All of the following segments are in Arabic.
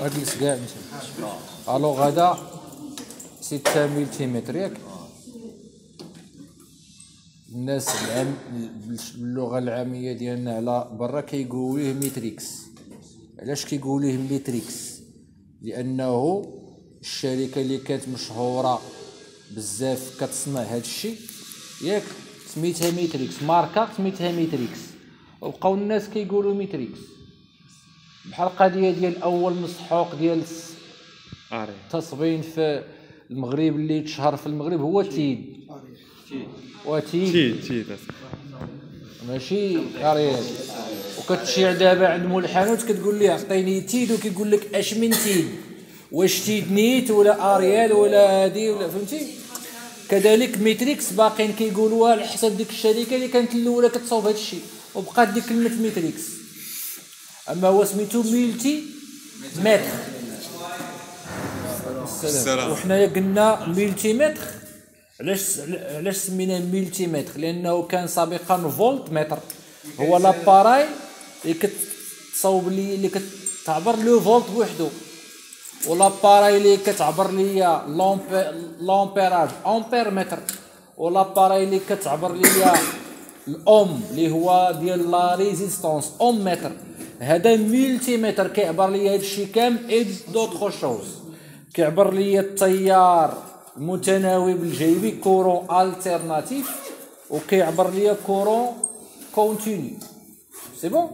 اجلس كاع انت. الوغ هذا 6 ملتيمتر ياك. الناس باللغه العاميه ديالنا على برا كيقولوا ليه ميتريكس. علاش كيقولوا ليه ميتريكس؟ لانه الشركه اللي كانت مشهوره بزاف كتصنع هذا الشيء ياك سميتها ميتريكس، ماركه سميتها ميتريكس، وبقاو الناس كيقولوا ميتريكس. بحال القضيه ديال اول مسحوق ديال التصبين في المغرب اللي تشهر في المغرب هو تيد. تيد ماشي اريال. وكتمشي دابا عند مول الحانوت كتقول ليه عطيني تيد وكيقول لك اش من تيد، واش تيد نيت ولا اريال ولا هادي ولا فهمتي. كذلك ميتريكس باقين كيقولوها على حسب ديك الشركه اللي كانت الاولى كتصاوب هذا الشيء، وبقات ديك كلمه ميتريكس. اما هو سميتو ميلتي متر. السلام. وحنايا قلنا ميلتي متر. علاش سميناه ميلتي متر؟ لانه كان سابقا فولت متر، هو لاباراي اللي كتصاوب لي اللي كتعبر لو فولت بوحدو، ولاباراي اللي كتعبر ليا لامبيراج امبير متر، ولاباراي اللي كتعبر ليا الاوم اللي هو ديال لا ريزيستانس اوم متر. هذا ملتي متر كيعبر ليا هادشي كامل اي دوطخ شوز. كيعبر ليا التيار المتناوب الجيبي كورون التيرناتيف، وكيعبر ليا كورون كونتينيو. سي بون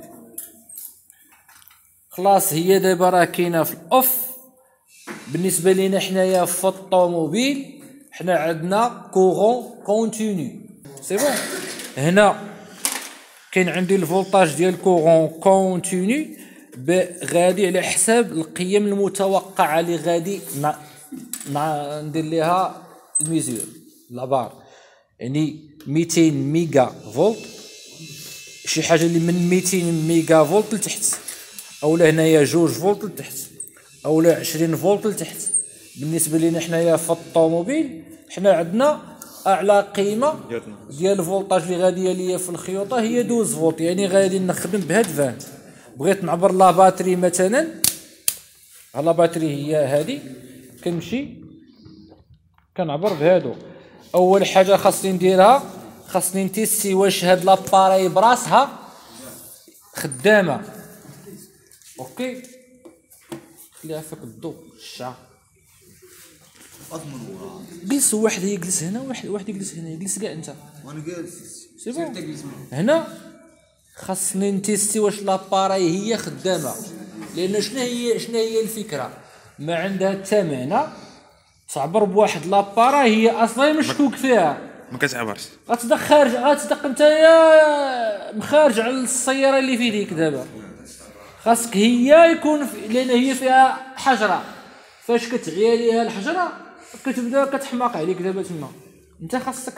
خلاص. هي دابا راه كاينه في الاوف. بالنسبه لينا حنايا في الطوموبيل حنا عندنا كورون كونتينيو. سي بون. هنا كاين عندي الفولتاج ديال كورون كونتينيو غادي على حساب القيم المتوقعه اللي غادي ندير ليها الميزور لابار. يعني 200 ميجا فولت شي حاجه اللي من 200 ميجا فولت لتحت، اولا هنايا 2 فولت لتحت، اولا 20 فولت لتحت. بالنسبه لينا حنايا في الطوموبيل حنا عندنا اعلى قيمه ديال الفولتاج اللي غاديه ليا في الخيوطه هي 12 فولت. يعني غادي نخدم بهاد فان. بغيت نعبر لا باتري مثلا، لا باتري هي هادي، كنمشي كنعبر بهادو. اول حاجه خاصني نديرها خاصني نتيستي واش هاد لاباري براسها خدامه. اوكي خليها فيك الضوء الشعر. جلس واحد يجلس هنا واحد يجلس هنا، يجلس كاع انت وانا جالس. سي بون. هنا خاصني نتيستي واش لاباري هي خدامه، لان شنو هي الفكره؟ ما عندها حتى معنى تعبر بواحد لاباري هي اصلا مشكوك فيها ما كتعبرش. غتدق خارج، غتدق نتايا مخارج على السياره اللي في ديك. دابا خاصك هي يكون لان هي فيها حجره، فاش كتعيا ليها الحجره كتبدا كتحماق عليك. دابا تما انت خاصك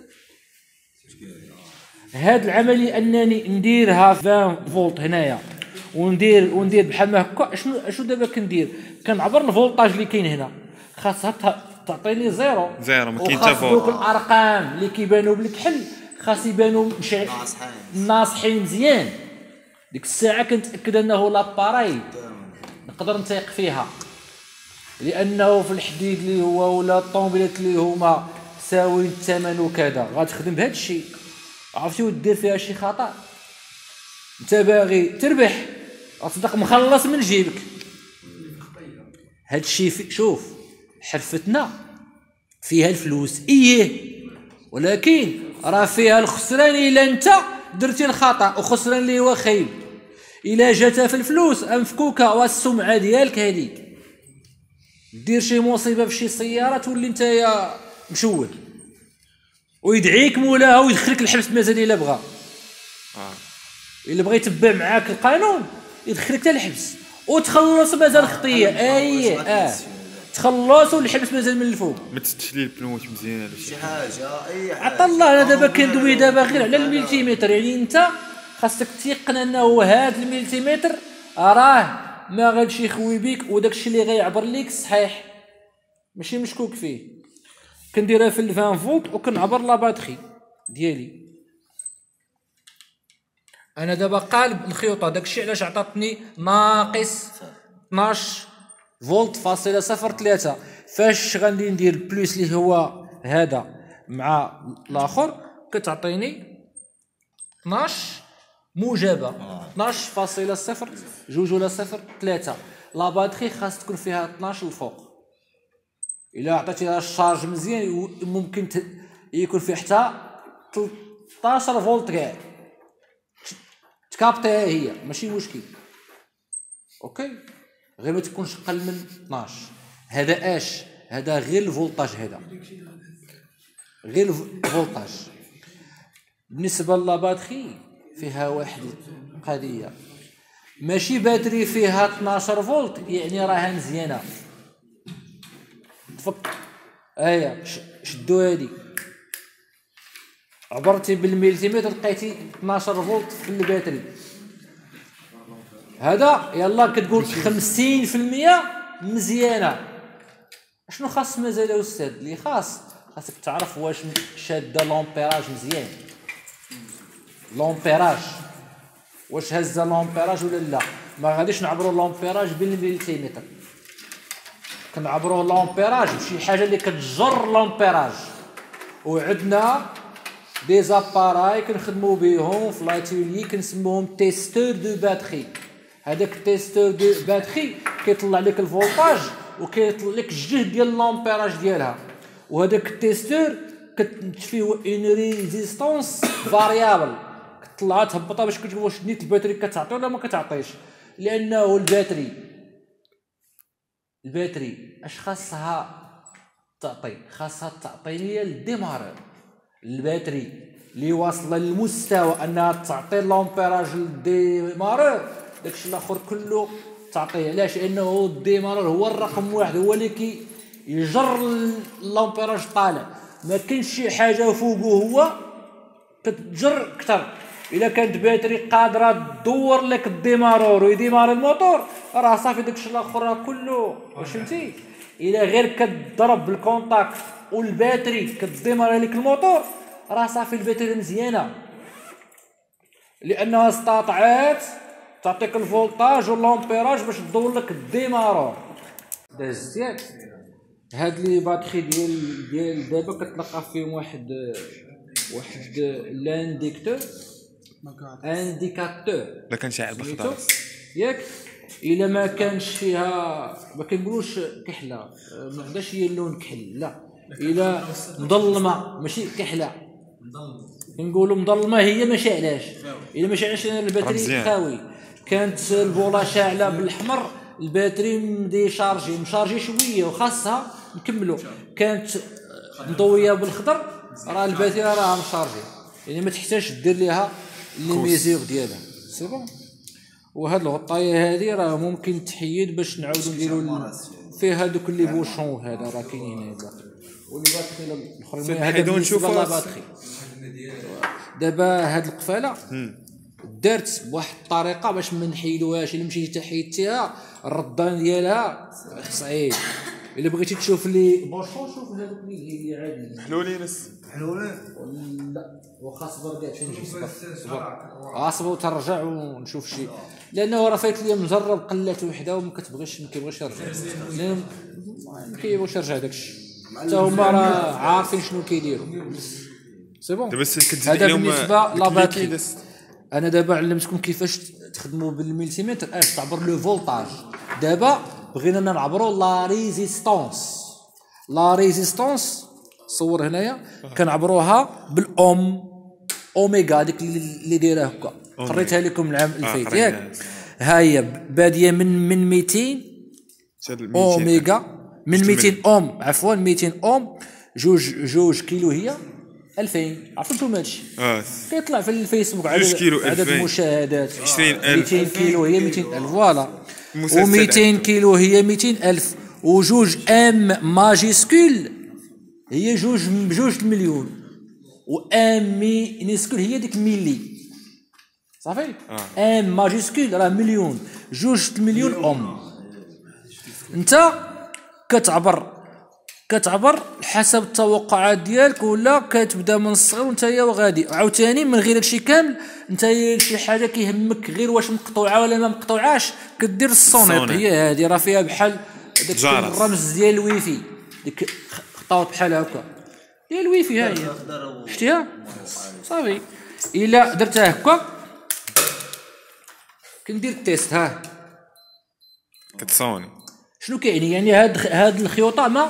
هاد العمليه انني نديرها 20 فولت هنايا وندير بحال ما هكا. شنو دابا كندير؟ كنعبر الفولتاج اللي كاين هنا، خاصها تعطيني زيرو ما كاين حتى فوق. الارقام اللي كيبانوا بالكحل خاص يبانوا ناصحين مزيان. ديك الساعه كنتاكد انه لاباراي نقدر نثيق فيها، لانه في الحديد اللي هو ولا الطوموبيلات اللي هما ساوي الثمن وكذا غتخدم بهذا الشيء. عرفتي ودير فيها شي خطا انت باغي تربح غتصدق مخلص من جيبك. هذا الشيء شوف حرفتنا فيها الفلوس ولكن راه فيها الخسران الا انت درتي الخطا، وخسران اللي هو خايب. الا جاتها في الفلوس انفكوكا والسمعه ديالك هذيك، دير شي مصيبه بشي سياره تولي نتايا مشوه، ويدعيك مولاها ويدخلك الحبس مازال الا بغى. الا بغى يتبع معاك القانون يدخلك حتى الحبس وتخلص مازال خطيه. تخلص والحبس مازال من الفوق. ما تستشلي البنوات مزيان ولا شي حاجه. عطا الله. انا دابا كندوي دابا غير على الملتيمتر. يعني انت خاصك تيقن انه هذا الملتيمتر راه ما غاديش يخوي بيك، وداك الشيء اللي غيعبر ليك صحيح ماشي مشكوك فيه. كنديرها في 20 فولت وكنعبر لا باتري ديالي. انا دابا قالب الخيوطه، داكشي علاش عطاتني ناقص 12 فولت فاصلة صفر 3. فاش غادي ندير بلوس اللي هو هذا مع الاخر كتعطيني 12 موجبه 12.0 جوج ولا صفر 3. لا باتري خاص تكون فيها 12 الفوق. الا عطيتيها الشارج مزيان ممكن يكون فيه حتى 13 فولت كاع تكابتيها هي ماشي مشكل. اوكي غير ما تكونش قل من 12. هذا هذا غير الفولتاج، هذا غير الفولتاج. بالنسبه للباتري فيها واحد قضيه، ماشي باتري فيها 12 فولت يعني راها مزيانه. تفك ايا شدوا هادي، عبرتي بالمليمتر لقيتي 12 فولت في الباتري. هذا يلا كتقول 50% مزيانه. شنو خاص مازال يا استاذ؟ اللي خاصك تعرف واش شاده لومبيراج مزيان، لومبيراج واش هزه لومبيراج ولا لا. ما غاديش نعبروا لومبيراج بالمليمتر، كنعبروه لومبيراج بشي حاجه اللي كتجر لومبيراج. وعندنا دي زاباراي كنخدموا بهم في لاتيلي كنسموهم تيستور دو باتري. هذاك التيستور دو باتري كيطلع لك الفولتاج وكيطلع لك الجهد ديال لومبيراج ديالها. وهذاك التيستور فيه اون ريزيستونس فاريابل كتطلعها تهبطها باش كتشوف واش نيت الباتري كتعطي ولا ما كتعطيش. لانه الباتري اش خاصها تعطي؟ خاصها تعطي ليا الديمارور. الباتري اللي واصله للمستوى انها تعطي لومبيراج للديمارور داكشي الاخر كله تعطيه. علاش؟ لانه الديمارور هو الرقم واحد، هو اللي كيجر اللومبيراج طالع. ما كاينش شي حاجه فوقه هو كتجر اكثر. الا كانت باتري قادره تدور لك الديمارور ويديمار الموتور راه صافي داكشي الاخر كله. واش فهمتي؟ الا غير كتضرب بالكونتاكت والباتري كتديمار لك الموتور راه صافي الباتري مزيانه، لانها استطاعت تعطيك الفولتاج واللومبيراج باش تدور لك الديمارور. داز ياك؟ هاد لي باتري ديال دابا كتلقى فيهم واحد لانديكتور انديكاتور لا كان شاعل بالخضر ياك. الا ما كانش فيها ما كنقولوش كحله، ما عندهاش هي اللون كحل، لا الا مظلمه ماشي كحله كنقولوا مظلمه هي ماشي علاش. الا ماشي علاش الباتري خاوي. كانت البوله شاعله بالاحمر الباتري مشارجي شويه وخاصها نكملوا. كانت مضويه بالخضر راه الباتري راه مشارجي، يعني ما تحتاجش دير ليها لي ميزور ديالها سي بون. وهاد الغطايه هذه راه ممكن تحيد باش نعاودوا نديروا فيه هذوك لي بوشون. هذا راه كاينين هنا واللي باتري الاخرين هذا بالنسبه للباتري. دابا هاد القفاله دارت بواحد الطريقه باش ما نحيدوهاش. الا مشيتي حيدتيها الردان ديالها صعيب. الا بغيتي تشوف لي بوشون شوف هذوك اللي عادي حلولين لا واخا صبر كاع فين نجي صبر ترجع ونشوف شي. لانه راه فايت لي مجرب قلات وحده وما كيبغيش يرجع، لان ما كيبغيش يرجع داكشي حتى هما راه عارفين شنو كيديروا سي بون. هذا بالنسبه لاباتري. انا دابا علمتكم كيفاش تخدموا بالملتيمتر تعبر لو فولتاج. دابا بغينا نعبروا لا ريزيستونس. لا ريزيستونس صور هنايا كنعبروها بالاوم اوميغا ديك اللي دايره هكا قريتها لكم العام الفايت ياك. ها هي باديه من 200 اوميغا، من 200 اوم عفوا 200 اوم جوج كيلو هي 2000. عرفتوا هادشي كيطلع في الفيسبوك عدد المشاهدات 200 كيلو هي 200,000 فوالا، و200 كيلو هي 200,000، وجوج ام ماجيسكول هي بجوج المليون، و ام مينيسكول هي ديك ميلي صافي. ام ماجيسكول راه مليون، جوج المليون ام. انت كتعبر حسب التوقعات ديالك ولا كتبدا من الصغر وانت وغادي. عاوتاني من غير هادشي كامل انت شي حاجه كيهمك غير واش مقطوعه ولا ما مقطوعاش كدير الصونيط. هي هذه راه فيها بحال داك جرس. الرمز ديال الويفي، ديك خطوط بحال هكا ديال الويفي، ها هي شتيها صافي. الا درتها هكا كندير التيست. ها كتصوني شنو كيعني؟ يعني هاد الخيوطه ما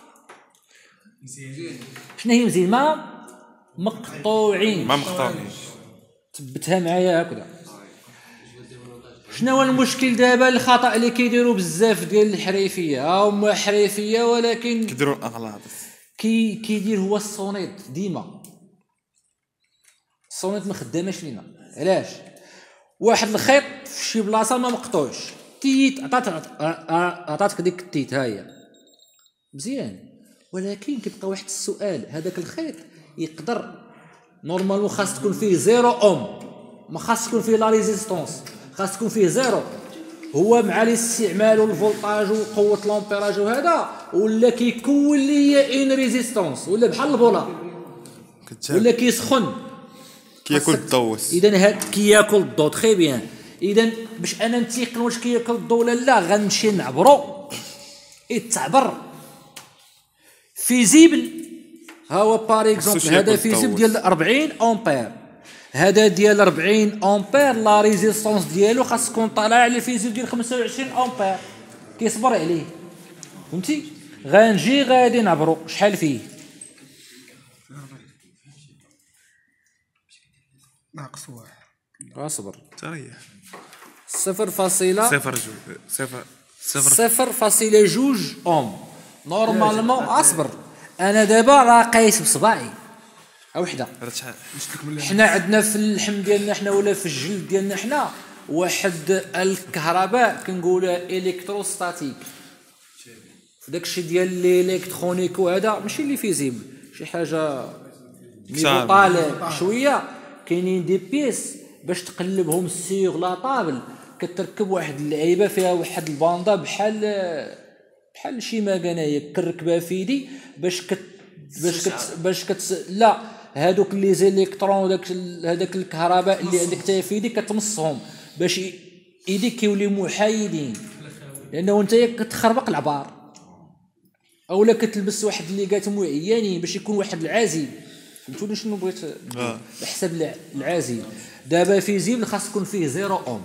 شنو هي مزيان، ما مقطوعين. ما مقطعينش. ثبتها معايا هكذا. شنو هو المشكل دابا؟ الخطا اللي كيديروا بزاف ديال الحريفيه، هما حريفيه ولكن كيديروا الاغلاط. كيدير هو الصونيط ديما. الصونيط ما خداماش لينا. علاش؟ واحد الخيط في شي بلاصه ما مقطوعش، تيت عطاتك ديك التيت، ها هي مزيان، ولكن كيبقى واحد السؤال. هذاك الخيط يقدر نورمالمون خاص تكون فيه 0 اوم، ما خاص تكون فيه لا ريزيستونس، خاص تكون فيه 0. هو مع الاستعمال والفولتاج وقوه لامبيراج وهذا ولا كيكون ليا ان ريزيستونس، ولا بحال البولار، ولا كيسخن، كياكل الضوس. اذا هاد كياكل الضو. تري بيان. اذا باش انا نتيقن واش كياكل الضو ولا لا، غنمشي نعبرو يتعبر فيزيبل. ها هو بار اكزومبل، هذا فيزيبل ديال 40 امبير، هذا ديال 40 امبير، لا ريزيستونس ديالو خاص تكون طالعه على فيزيبل ديال 25 امبير، كيصبر عليه. فهمتي؟ غنجي غادي نعبرو شحال فيه. ناقص واحد. اصبر. تريح. 0.2 اوم نورمالمون. اصبر، انا دابا راه قايس بصباعي وحده. حنا عندنا في اللحم ديالنا حنا ولا في الجلد ديالنا حنا واحد الكهرباء كنقولها الكتروستاتيك. في داكشي ديال الالكترونيك وهذا ماشي اللي فيزيبل، شي حاجه نيفو طالع شويه. كاينين دي بيس باش تقلبهم سيغ لا طابل، كتركب واحد اللعيبه فيها واحد الباندا بحال شي ماكانه كنركبها في يدي باش لا هادوك لي زيليكترون هذاك الكهرباء اللي عندك حتى في يديك كتمصهم باش يديك كيوليو محايدين، لانه انت كتخربق العبار اولا كتلبس واحد الليغات معينين باش يكون واحد العازل. فهمتوني شنو بغيت؟ بحسب العازل. دابا فيزيبل خاص تكون فيه 0 اوم.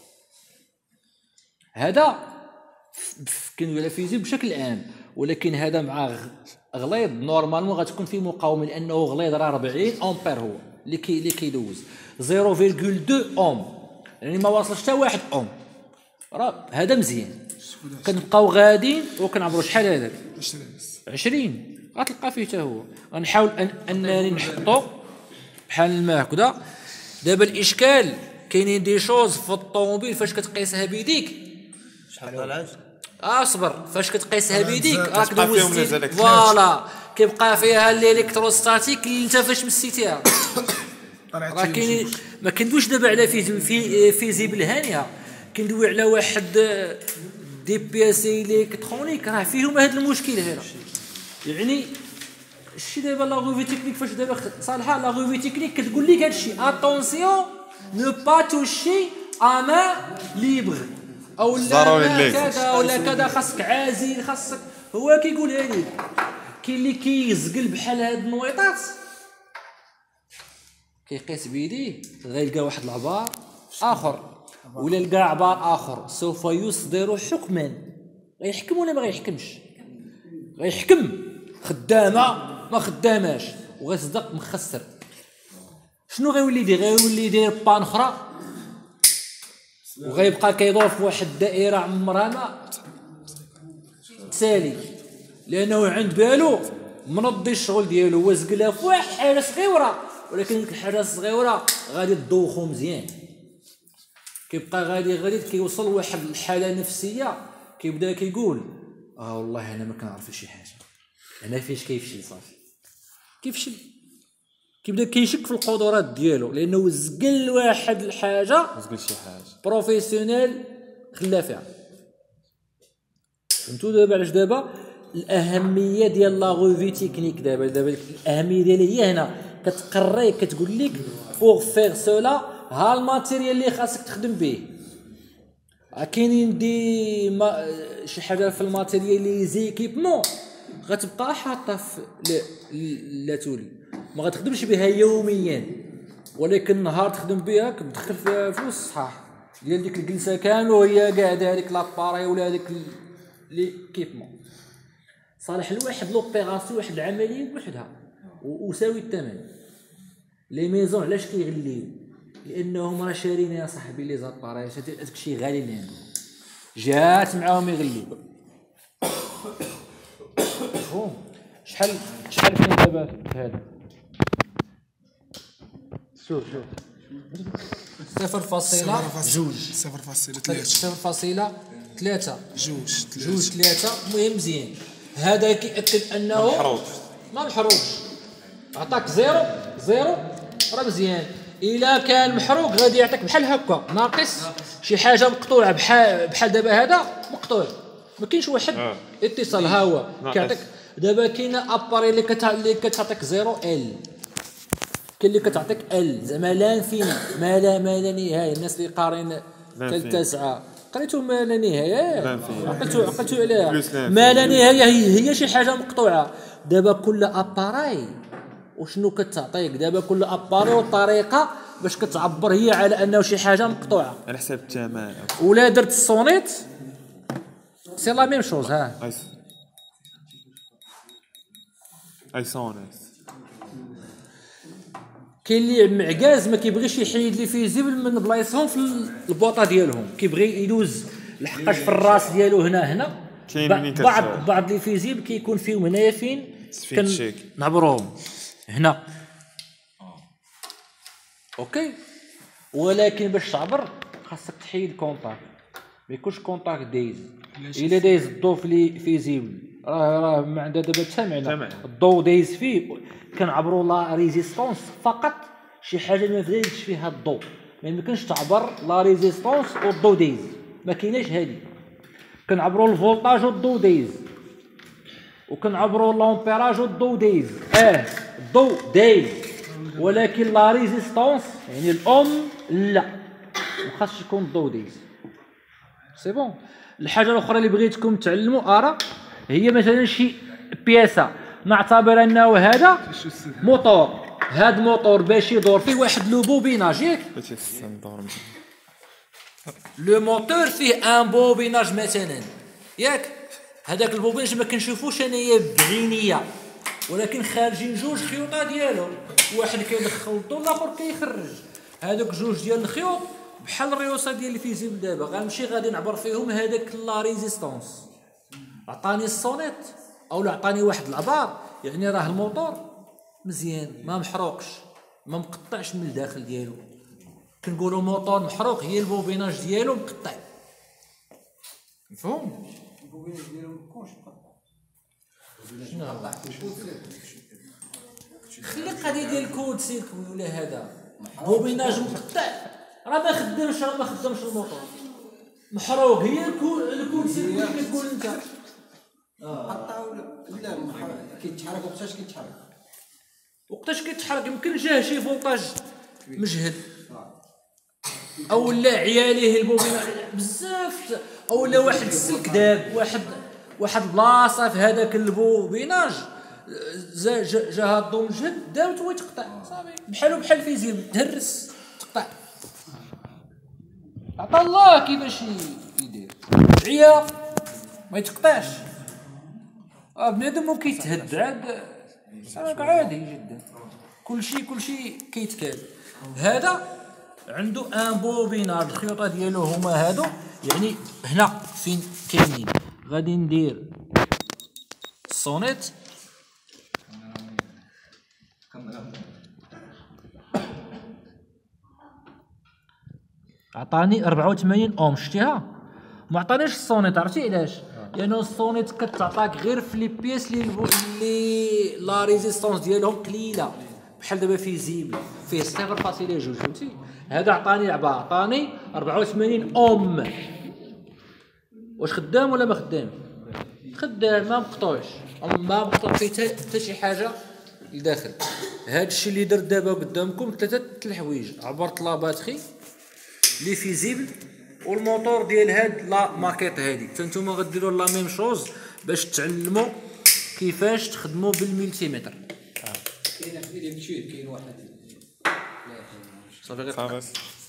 هذا كنقول فيزيبل بشكل عام، ولكن هذا مع غليظ نورمالمون غتكون فيه مقاومه، لانه غليظ راه 40 امبير هو اللي كيدوز. 0.2 اوم يعني ما واصلش حتى 1 اوم، راه هذا مزيان. كنبقاو غاديين وكنعبروا شحال هذاك 20 غتلقى فيه حتى هو. غنحاول انني نحطو بحال الماء هكذا. دابا الاشكال كاينين دي شوز في الطوموبيل فاش كتقيسها بيديك. شحال طلعت؟ اصبر، فاش كتقيسها بيديك راك دوزتي فوالا كيبقى فيها الالكتروستاتيك اللي انت فاش مسيتيها. راه كاينين ما كندويش دابا على فيزيبل هانيه، كندوي على واحد دي بياس الكترونيك راه فيهم هذا المشكل هذا. يعني الشي دابا لا غوفي تكنيك فاش دابا صالحه لا غوفي تكنيك كتقول لك هادشي اتونسيون نو با توشي امان ليبر او لا كذا ولا كذا، خاصك عازل، خاصك هو كيقولها لك. كاين اللي كيزقل بحال هاد النويطات كيقيس بيديه غيلقى واحد العبار اخر ولا لقى عبار اخر سوف يصدر حكما. غيحكم ولا ما غيحكمش؟ غيحكم خدامه ما خداماش وغيصدق مخسر. شنو غيولي يدير؟ غيولي يدير بان اخرى وغيبقى كيدور في واحد الدائره عمرها ما تسالي، لانه عند بالو منضي الشغل ديالو هو زقلها في واحد حاجه صغيره، ولكن ديك الحاجه الصغيره غادي تدوخو مزيان. كيبقى غادي كيوصل لواحد الحاله نفسيه كيبدا كيقول والله انا ما كنعرف شي حاجه، انا فاش كيفشل صافي كيفشل، كيبدا كيشك في القدرات ديالو لانه زقل واحد الحاجه، زقل شي حاجه بروفيسيونيل خلا فيها. فهمتوا دابا علاش دابا الاهميه ديال لا غوفي تكنيك؟ دابا الاهميه ديالها هي هنا كتقري كتقول لك بوغ فيغ سولا ها الماتيريال اللي خاصك تخدم به، كاينين شي حاجه في الماتيريال لي زيكيبمون غتبقى حاطه في لا تولي ما غتخدمش بها يوميا، ولكن نهار تخدم بها كتدخل فيها فلوس صحاح ديال ديك الجلسه كامل وهي قاعده هذيك لاباري ولا هذيك ليكيبمون صالح لواحد لوبيراسيون واحد العمليه بوحدها وساوي الثمن. لي ميزون علاش كيغليو؟ لانهم راه شارين يا صاحبي لي زاباري هذاك الشيء غالي اللي عندهم جات معاهم يغليو. شحال فين دابا هذا؟ شوف 0.2 المهم مزيان. هذا كيأكد انه ما محروقش. عطاك زيرو راه مزيان. الا كان محروق غادي يعطيك بحال هكا ناقص شي حاجه مقطوعه بحال دابا هذا مقطوع ما كاينش واحد اتصال. ها هو كيعطيك دابا كاينه اباري اللي كتعطيك 0 ال، كاين اللي كتعطيك ال زعما لا فينا ما لا نهايه. الناس اللي قارين ثالثه قريتو ما لا نهايه عقلتو عليها. ما لا نهايه هي شي حاجه مقطوعه. دابا كل اباراي وشنو كتعطيك دابا كل اباراي والطريقه باش كتعبر هي على انه شي حاجه مقطوعه على حساب الثمن. ولا درت السونيت سي لا ميم شوز. ها اي سونيت كاين اللي معكاز ما كيبغيش يحيد لي فيزيبل من بلايصهم في البوطه ديالهم، كيبغي يدوز لحقاش في الراس ديالو هنا بعض لي فيزيبل كيكون فيهم هنايا فين كنعبروهم هنا اوكي. ولكن باش تعبر خاصك تحيد كونتاك، ما يكونش كونتاك دايز. الا دايز الضو في فيزيبل راه ما عندها دابا حتى معنى. الضو دايز فيه كنعبروا لا ريزيستونس فقط، شي حاجه ما دايزش فيها الضو ما يمكنش تعبر لا ريزيستونس والضو دايز، ما كايناش هذه. كنعبروا الفولتاج والضو دايز وكنعبروا لامبيراج والضو دايز. الضو دايز ولكن لا ريزيستونس يعني الام لا ما خاصش يكون الضو دايز. سي بون. الحاجه الاخرى اللي بغيتكم تعلموا هي مثلا شي بياسه نعتبر انه هذا موتور، هذا موتور باش يدور فيه واحد لو بوبيناج ياك لو موتور فيه ان بوبيناج مثلا ياك. هذاك البوبيناج ما كنشوفوش انايا بعينيا ولكن خارجين جوج خيوطه ديالو، واحد كيدخل الضو الاخر كيخرج. هذوك جوج ديال الخيوط بحال الريوسه ديال الفيزيبل. دابا غنمشي غادي نعبر فيهم هذاك لا ريزيستونس. عطاني السونيت او عطاني واحد العبار يعني راه الموتور مزيان ما محروقش ما مقطعش من الداخل ديالو. كنقولوا موتور محروق هي البوبيناج ديالو مقطع. مفهوم؟ البوبيناج ديالو مكونش مقطع. شنو خلي القضيه ديال الكود سيركوي ولا هذا بوبيناج مقطع راه ما خدمش الموتور محروق. هي الكود سيركوي اللي كتقول انت قطع ولا كيتحرك. وقتاش كيتحرك يمكن جاه شي فولتاج مجهد او لا عياليه البوبيناج بزاف او لا واحد السلك داب واحد بلاصه في هذاك البوبيناج جا الضو مجهد داوت ويتقطع صافي. بحال فيزيبل تهرس تقطع. عطا الله كيفاش يدير عيا ما يتقطعش. بنادم ممكن يتهد عادي جدا. كلشي كيتكال. هذا عنده ان بوبيناج الخيوطه ديالو هما هادو يعني هنا فين كاينين. غادي ندير السونيت عطاني 84 اوم شتيها ما عطانيش السونيت. عرفتي علاش؟ لانه السونيت كتعطاك غير في لي بيس لي لا ريزيستونس ديالهم قليله بحال دابا فيزيبل فيه 0.2 فهمتي. هذا عطاني عباره عطاني 84 اوم. واش خدام ولا ما خدام؟ خدام ما مقطوعش ما مقطوع فيه حتى شي حاجه لداخل. هذا الشيء اللي درت دابا قدامكم ثلاثه الحوايج. عبرت لا باتري لي فيزيبل والموتور ديال هاد لا ماكيت هادي حتى نتوما غديروا لا ميم شوز باش تعلموا كيفاش تخدموا بالملتيمتر. كاين واحد صافي غير خلاص